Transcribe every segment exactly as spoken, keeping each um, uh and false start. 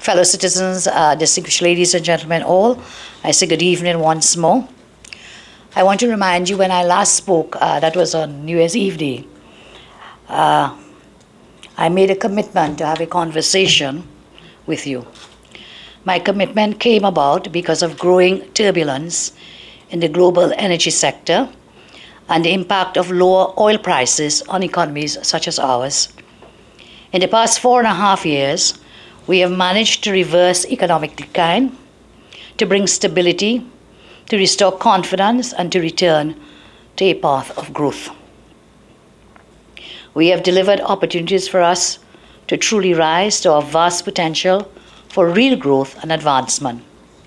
Fellow citizens, uh, distinguished ladies and gentlemen all, I say good evening once more. I want to remind you when I last spoke, uh, that was on New Year's Eve Day, uh, I made a commitment to have a conversation with you. My commitment came about because of growing turbulence in the global energy sector and the impact of lower oil prices on economies such as ours. In the past four and a half years, we have managed to reverse economic decline, to bring stability, to restore confidence, and to return to a path of growth. We have delivered opportunities for us to truly rise to our vast potential for real growth and advancement.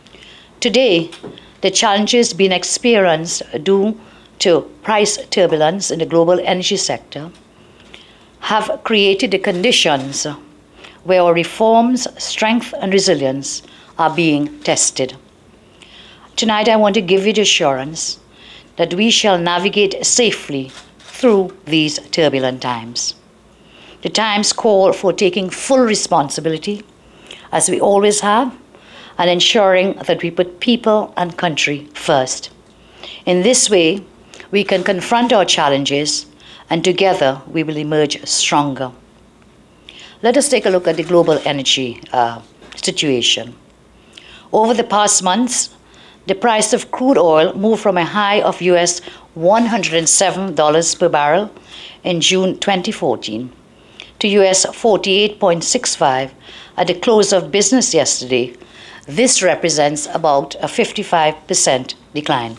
Today, the challenges being experienced due to price turbulence in the global energy sector have created the conditions where our reforms, strength, and resilience are being tested. Tonight, I want to give you the assurance that we shall navigate safely through these turbulent times. The times call for taking full responsibility, as we always have, and ensuring that we put people and country first. In this way, we can confront our challenges, and together we will emerge stronger. Let us take a look at the global energy uh, situation. Over the past months, the price of crude oil moved from a high of U S one hundred seven dollars per barrel in June twenty fourteen to U S forty-eight point six five at the close of business yesterday. This represents about a fifty-five percent decline.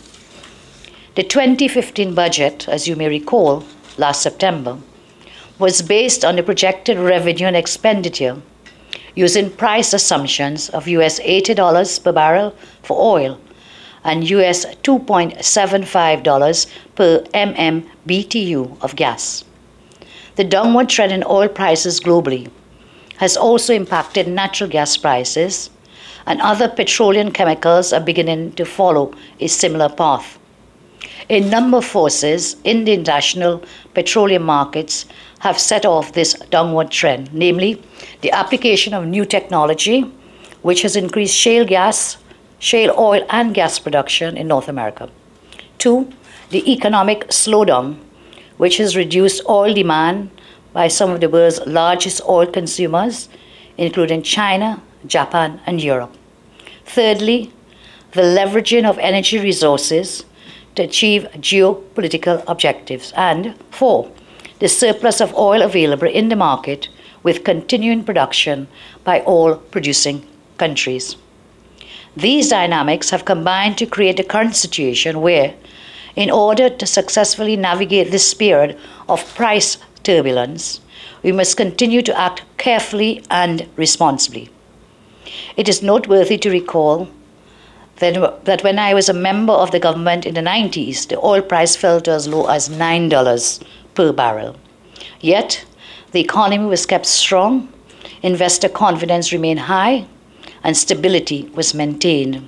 The twenty fifteen budget, as you may recall, last September, was based on the projected revenue and expenditure using price assumptions of U S eighty dollars per barrel for oil and U S two point seven five dollars per M M B T U of gas. The downward trend in oil prices globally has also impacted natural gas prices, and other petroleum chemicals are beginning to follow a similar path. A number of forces in the international petroleum markets have set off this downward trend, namely the application of new technology, which has increased shale gas, shale oil and gas production in North America. Two, the economic slowdown, which has reduced oil demand by some of the world's largest oil consumers, including China, Japan, and Europe. Thirdly, the leveraging of energy resources to achieve geopolitical objectives. And four, the surplus of oil available in the market with continuing production by all producing countries. These dynamics have combined to create the current situation where, in order to successfully navigate this period of price turbulence, we must continue to act carefully and responsibly. It is noteworthy to recall that, that when I was a member of the government in the nineties, the oil price fell to as low as nine dollars per barrel. Yet, the economy was kept strong, investor confidence remained high, and stability was maintained.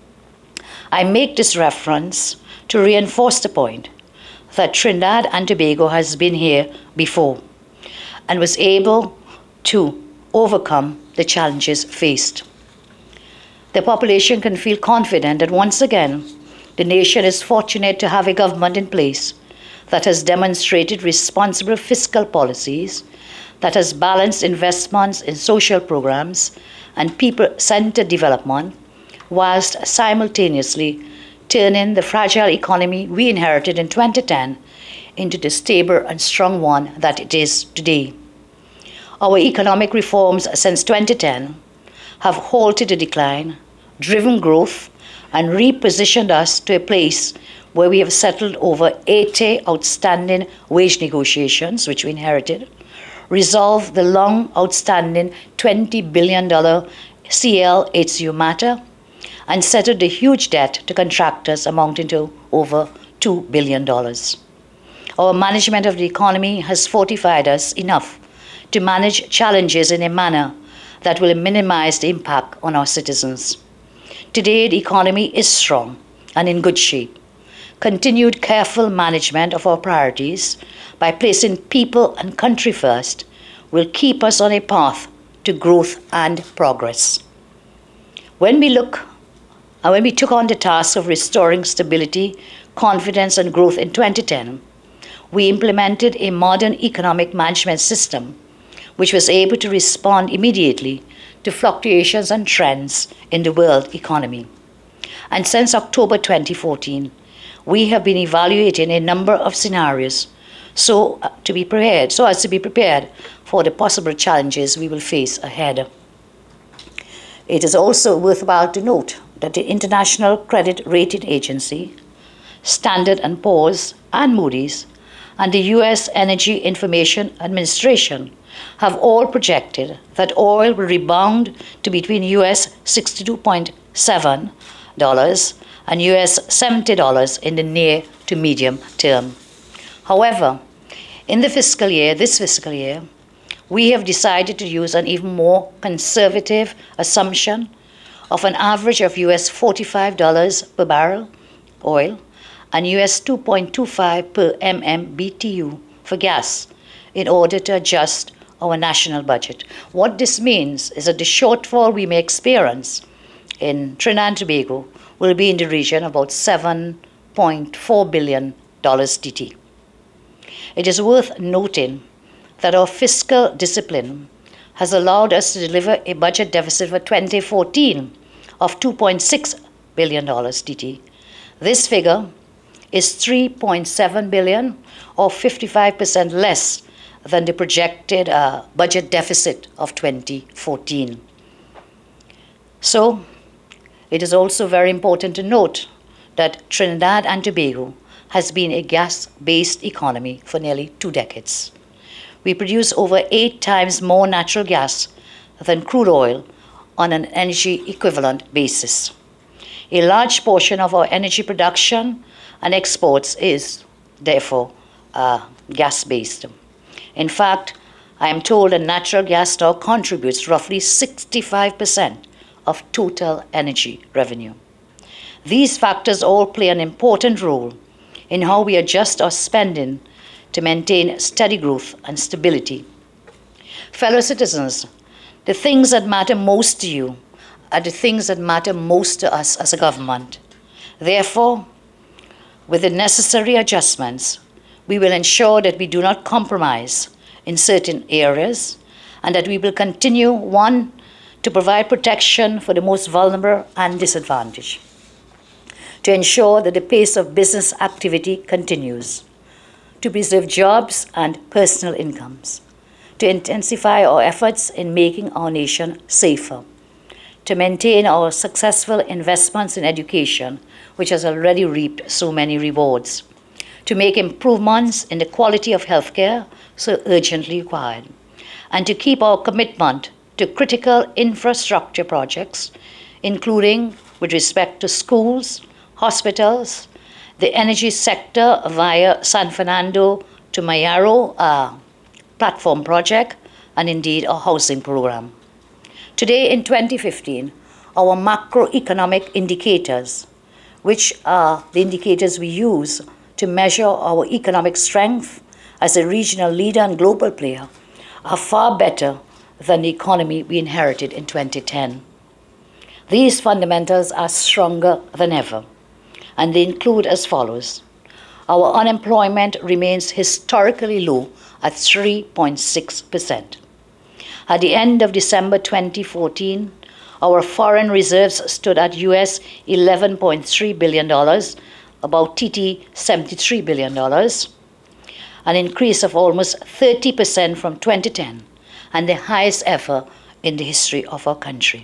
I make this reference to reinforce the point that Trinidad and Tobago has been here before and was able to overcome the challenges faced. The population can feel confident that once again, the nation is fortunate to have a government in place that has demonstrated responsible fiscal policies, that has balanced investments in social programs and people-centered development, whilst simultaneously turning the fragile economy we inherited in twenty ten into the stable and strong one that it is today. Our economic reforms since twenty ten have halted the decline, driven growth, and repositioned us to a place where we have settled over eighty outstanding wage negotiations, which we inherited, resolved the long outstanding twenty billion dollars C L H U matter, and settled the huge debt to contractors amounting to over two billion dollars. Our management of the economy has fortified us enough to manage challenges in a manner that will minimize the impact on our citizens. Today, the economy is strong and in good shape. Continued careful management of our priorities by placing people and country first will keep us on a path to growth and progress. When we look, and when we took on the task of restoring stability, confidence, and growth in twenty ten, we implemented a modern economic management system which was able to respond immediately to fluctuations and trends in the world economy. And since October twenty fourteen, we have been evaluating a number of scenarios so uh, to be prepared, so as to be prepared for the possible challenges we will face ahead. It is also worthwhile to note that the International Credit Rating Agency, Standard and Poor's, and Moody's, and the U S Energy Information Administration have all projected that oil will rebound to between U S sixty-two point seven dollars and U S seventy dollars in the near to medium term. However, in the fiscal year, this fiscal year, we have decided to use an even more conservative assumption of an average of U S forty-five dollars per barrel oil and U S two point two five per M M B T U for gas in order to adjust our national budget. What this means is that the shortfall we may experience in Trinidad and Tobago will be in the region of about seven point four billion dollars T T. It is worth noting that our fiscal discipline has allowed us to deliver a budget deficit for twenty fourteen of two point six billion dollars T T. This figure is three point seven billion dollars or fifty-five percent less than the projected uh, budget deficit of twenty fourteen. So, it is also very important to note that Trinidad and Tobago has been a gas-based economy for nearly two decades. We produce over eight times more natural gas than crude oil on an energy equivalent basis. A large portion of our energy production and exports is, therefore, uh, gas-based. In fact, I am told that natural gas now contributes roughly sixty-five percent of total energy revenue. These factors all play an important role in how we adjust our spending to maintain steady growth and stability. Fellow citizens, the things that matter most to you are the things that matter most to us as a government. Therefore, with the necessary adjustments, we will ensure that we do not compromise in certain areas and that we will continue, one, to provide protection for the most vulnerable and disadvantaged, to ensure that the pace of business activity continues, to preserve jobs and personal incomes, to intensify our efforts in making our nation safer, to maintain our successful investments in education, which has already reaped so many rewards, to make improvements in the quality of healthcare so urgently required, and to keep our commitment to critical infrastructure projects, including with respect to schools, hospitals, the energy sector via San Fernando to Mayaro uh, platform project, and indeed our housing program. Today in twenty fifteen, our macroeconomic indicators, which are the indicators we use to measure our economic strength as a regional leader and global player, are far better than the economy we inherited in twenty ten. These fundamentals are stronger than ever, and they include as follows. Our unemployment remains historically low at three point six percent. At the end of December twenty fourteen, our foreign reserves stood at U S eleven point three billion dollars, about T T seventy-three billion dollars, an increase of almost thirty percent from twenty ten, and the highest ever in the history of our country.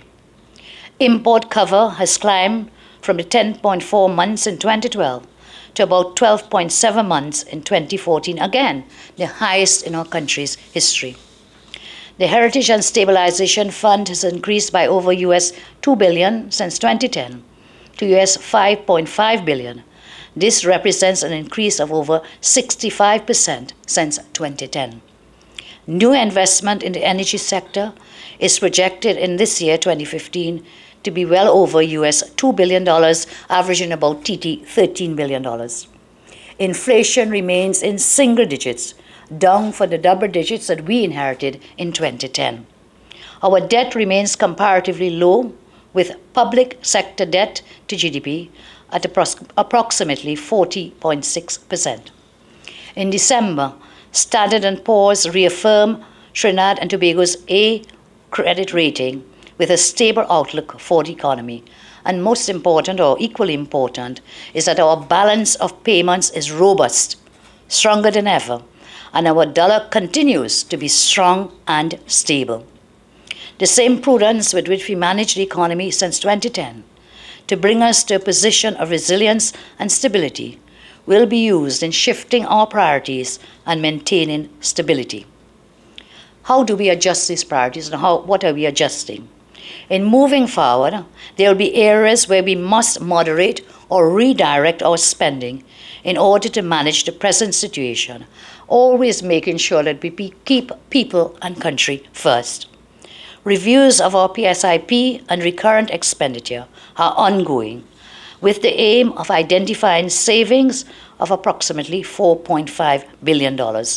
Import cover has climbed from the ten point four months in twenty twelve to about twelve point seven months in twenty fourteen, again, the highest in our country's history. The Heritage and Stabilization Fund has increased by over U S two billion dollars since twenty ten to U S five point five billion dollars. This represents an increase of over sixty-five percent since twenty ten. New investment in the energy sector is projected in this year, twenty fifteen, to be well over U S two billion dollars, averaging about T T thirteen billion dollars. Inflation remains in single digits, down from the double digits that we inherited in twenty ten. Our debt remains comparatively low, with public sector debt to G D P at approximately forty point six percent. In December, Standard and Poor's reaffirmed Trinidad and Tobago's A credit rating with a stable outlook for the economy. And most important, or equally important, is that our balance of payments is robust, stronger than ever, and our dollar continues to be strong and stable. The same prudence with which we managed the economy since twenty ten to bring us to a position of resilience and stability will be used in shifting our priorities and maintaining stability. How do we adjust these priorities, and how, what are we adjusting? In moving forward, there will be areas where we must moderate or redirect our spending in order to manage the present situation, always making sure that we keep people and country first. Reviews of our P S I P and recurrent expenditure are ongoing, with the aim of identifying savings of approximately four point five billion dollars.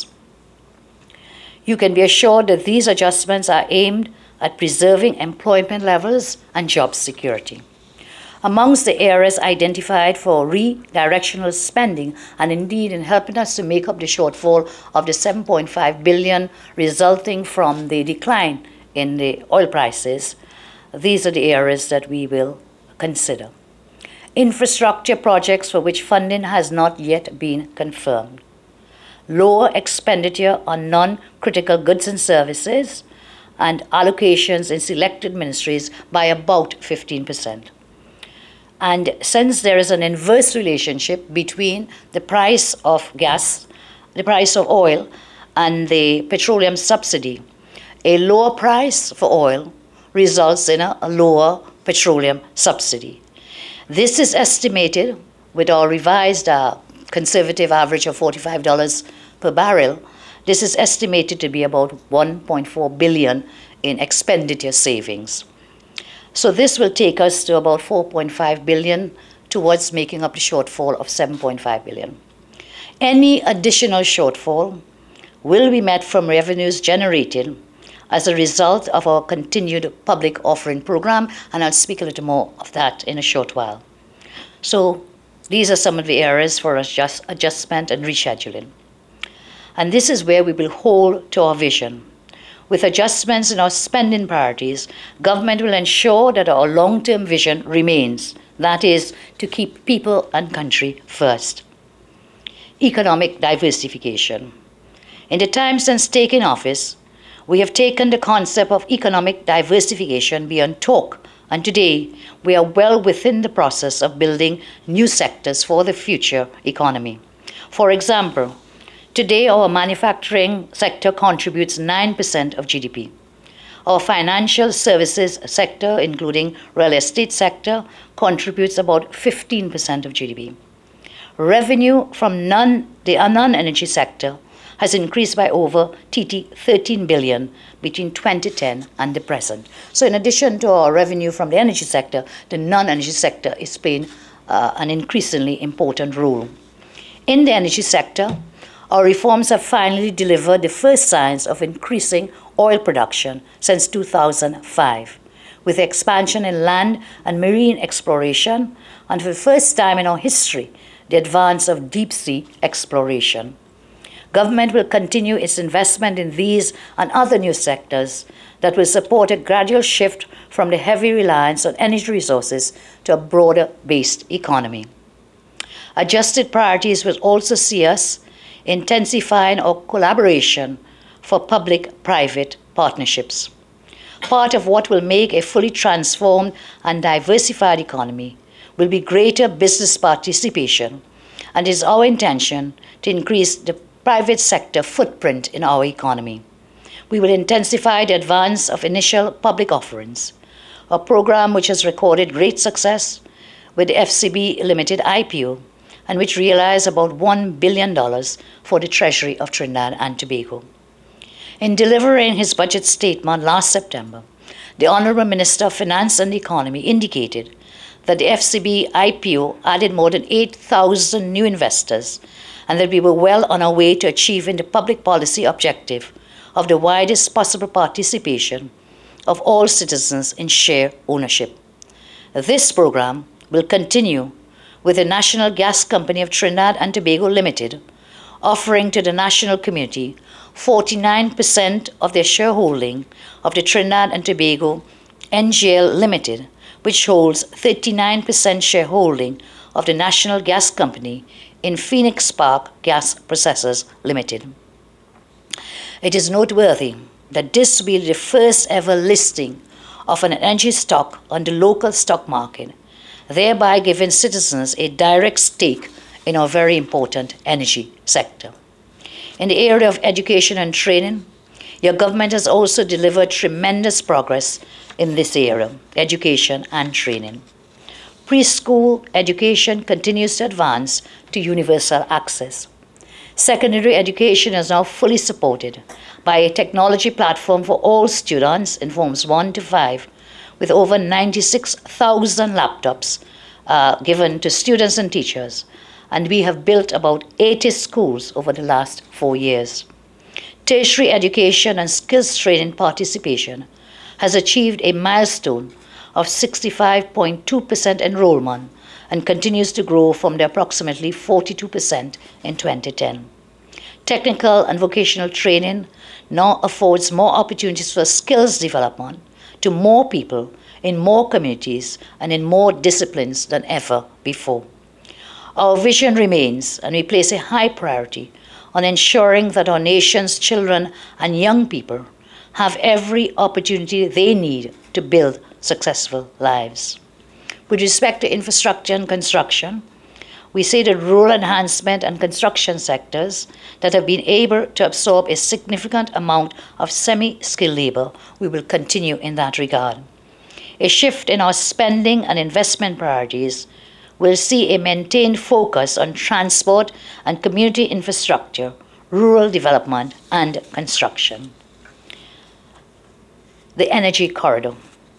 You can be assured that these adjustments are aimed at preserving employment levels and job security. Amongst the areas identified for redirectional spending, and indeed in helping us to make up the shortfall of the seven point five billion dollars resulting from the decline in the oil prices, these are the areas that we will consider. Infrastructure projects for which funding has not yet been confirmed. Lower expenditure on non-critical goods and services, and allocations in selected ministries by about fifteen percent. And since there is an inverse relationship between the price of gas, the price of oil, and the petroleum subsidy, a lower price for oil results in a, a lower petroleum subsidy. This is estimated, with our revised uh, conservative average of forty-five dollars per barrel, this is estimated to be about one point four billion dollars in expenditure savings. So this will take us to about four point five billion dollars towards making up the shortfall of seven point five billion dollars. Any additional shortfall will be met from revenues generated as a result of our continued public offering program, and I'll speak a little more of that in a short while. So these are some of the areas for adjust, adjustment and rescheduling. And this is where we will hold to our vision. With adjustments in our spending priorities, government will ensure that our long-term vision remains, that is, to keep people and country first. Economic diversification. In the time since taking office, we have taken the concept of economic diversification beyond talk, and today we are well within the process of building new sectors for the future economy. For example, today our manufacturing sector contributes nine percent of G D P. Our financial services sector, including real estate sector, contributes about fifteen percent of G D P. Revenue from non, the non-energy sector has increased by over T T thirteen billion dollars between twenty ten and the present. So in addition to our revenue from the energy sector, the non-energy sector is playing uh, an increasingly important role. In the energy sector, our reforms have finally delivered the first signs of increasing oil production since two thousand five, with expansion in land and marine exploration, and for the first time in our history, the advance of deep-sea exploration. Government will continue its investment in these and other new sectors that will support a gradual shift from the heavy reliance on energy resources to a broader-based economy. Adjusted priorities will also see us intensifying our collaboration for public-private partnerships. Part of what will make a fully transformed and diversified economy will be greater business participation, and it is our intention to increase the private sector footprint in our economy. We will intensify the advance of initial public offerings, a program which has recorded great success with the F C B Limited I P O, and which realized about one billion dollars for the Treasury of Trinidad and Tobago. In delivering his budget statement last September, the Honourable Minister of Finance and the Economy indicated that the F C B I P O added more than eight thousand new investors, and that we were well on our way to achieving the public policy objective of the widest possible participation of all citizens in share ownership. This program will continue with the National Gas Company of Trinidad and Tobago Limited offering to the national community forty-nine percent of their shareholding of the Trinidad and Tobago N G L Limited, which holds thirty-nine percent shareholding of the National Gas Company in Phoenix Park Gas Processors Limited. It is noteworthy that this will be the first ever listing of an energy stock on the local stock market, thereby giving citizens a direct stake in our very important energy sector. In the area of education and training, your government has also delivered tremendous progress in this area, education and training. Preschool education continues to advance to universal access. Secondary education is now fully supported by a technology platform for all students in forms one to five, with over ninety-six thousand laptops uh, given to students and teachers, and we have built about eighty schools over the last four years. Tertiary education and skills training participation has achieved a milestone of sixty-five point two percent enrollment and continues to grow from the approximately forty-two percent in twenty ten. Technical and vocational training now affords more opportunities for skills development to more people in more communities and in more disciplines than ever before. Our vision remains, and we place a high priority on ensuring that our nation's children and young people have every opportunity they need to build successful lives. With respect to infrastructure and construction, we say that rural enhancement and construction sectors that have been able to absorb a significant amount of semi-skilled labor, we will continue in that regard. A shift in our spending and investment priorities will see a maintained focus on transport and community infrastructure, rural development, and construction. The energy corridor.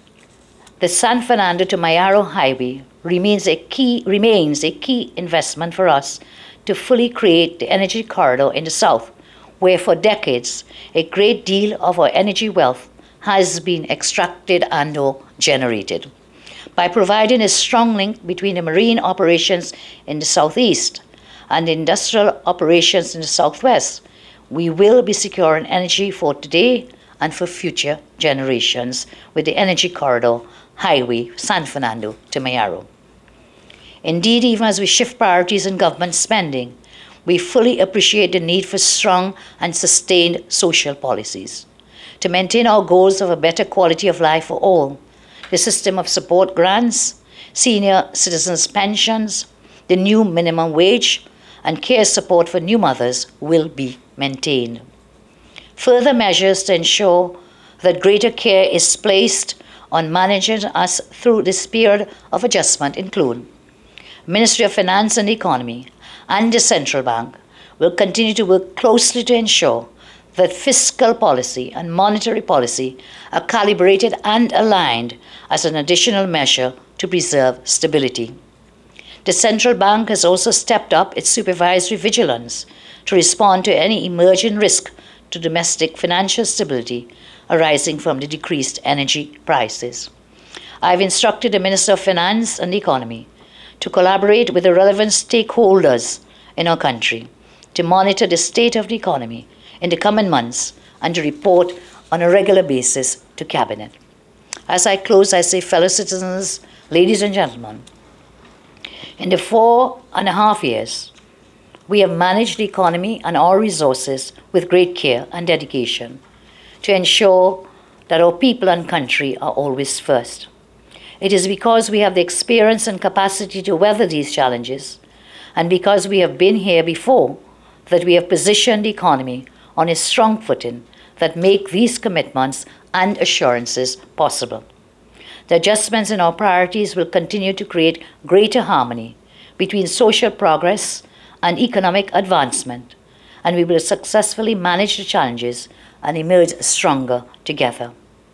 The San Fernando to Mayaro Highway remains a key, remains a key investment for us to fully create the energy corridor in the south, where for decades a great deal of our energy wealth has been extracted and or generated. By providing a strong link between the marine operations in the southeast and the industrial operations in the southwest, we will be securing energy for today and for future generations with the Energy Corridor Highway San Fernando to Mayaro. Indeed, even as we shift priorities in government spending, we fully appreciate the need for strong and sustained social policies. To maintain our goals of a better quality of life for all, the system of support grants, senior citizens' pensions, the new minimum wage, and care support for new mothers will be maintained. Further measures to ensure that greater care is placed on managing us through this period of adjustment include Ministry of Finance and Economy and the Central Bank will continue to work closely to ensure that fiscal policy and monetary policy are calibrated and aligned as an additional measure to preserve stability. The Central Bank has also stepped up its supervisory vigilance to respond to any emerging risk to domestic financial stability arising from the decreased energy prices. I have instructed the Minister of Finance and Economy to collaborate with the relevant stakeholders in our country to monitor the state of the economy in the coming months and to report on a regular basis to Cabinet. As I close, I say, fellow citizens, ladies and gentlemen, in the four and a half years, we have managed the economy and our resources with great care and dedication to ensure that our people and country are always first. It is because we have the experience and capacity to weather these challenges, and because we have been here before, that we have positioned the economy on a strong footing that make these commitments and assurances possible. The adjustments in our priorities will continue to create greater harmony between social progress and economic advancement, and we will successfully manage the challenges and emerge stronger together.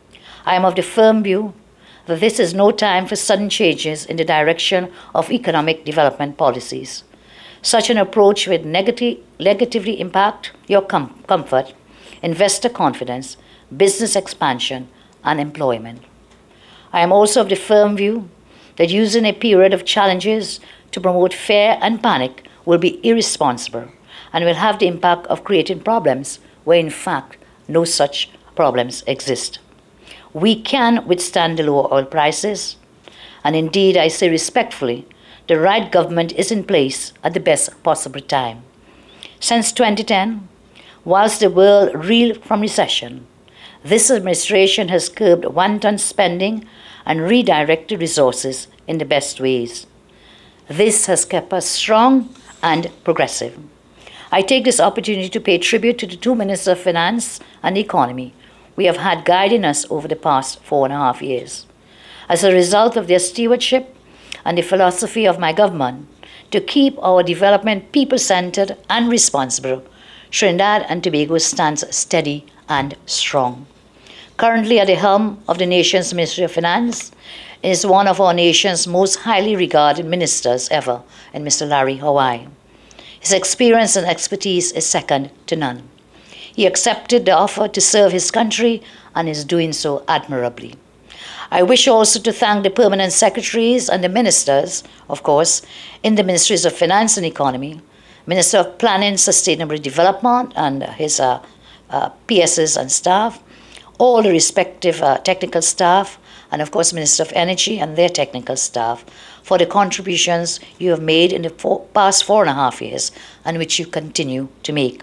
I am of the firm view that this is no time for sudden changes in the direction of economic development policies. Such an approach would negati- negatively impact your com- comfort, investor confidence, business expansion, and employment. I am also of the firm view that using a period of challenges to promote fear and panic will be irresponsible and will have the impact of creating problems where in fact no such problems exist. We can withstand the lower oil prices, and indeed I say respectfully, the right government is in place at the best possible time. Since twenty ten, whilst the world reeled from recession, this administration has curbed wanton spending and redirected resources in the best ways. This has kept us strong and progressive. I take this opportunity to pay tribute to the two Ministers of Finance and Economy we have had guiding us over the past four and a half years. As a result of their stewardship and the philosophy of my government to keep our development people-centered and responsible, Trinidad and Tobago stands steady and strong. Currently at the helm of the nation's Ministry of Finance is one of our nation's most highly regarded ministers ever, in Mister Larry Hawaii. His experience and expertise is second to none. He accepted the offer to serve his country and is doing so admirably. I wish also to thank the permanent secretaries and the ministers, of course, in the Ministries of Finance and Economy, Minister of Planning, Sustainable Development and his uh, uh, P Ss and staff, all the respective uh, technical staff, and of course Minister of Energy and their technical staff, for the contributions you have made in the four, past four and a half years and which you continue to make.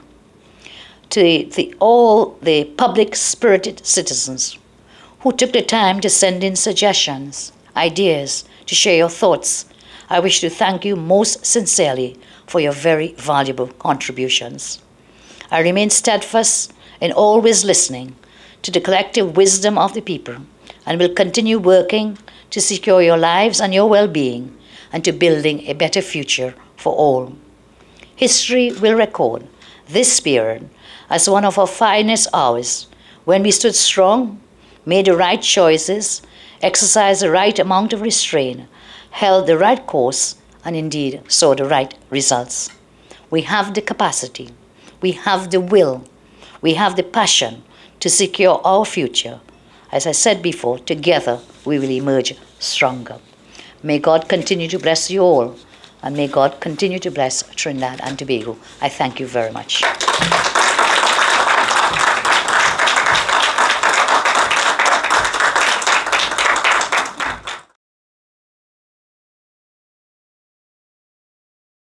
To the, all the public-spirited citizens who took the time to send in suggestions, ideas, to share your thoughts, I wish to thank you most sincerely for your very valuable contributions. I remain steadfast in always listening to the collective wisdom of the people and will continue working to secure your lives and your well-being and to building a better future for all. History will record this period as one of our finest hours when we stood strong, made the right choices, exercised the right amount of restraint, held the right course, and indeed saw the right results. We have the capacity, we have the will, we have the passion to secure our future. As I said before, together we will emerge stronger. May God continue to bless you all, and may God continue to bless Trinidad and Tobago. I thank you very much.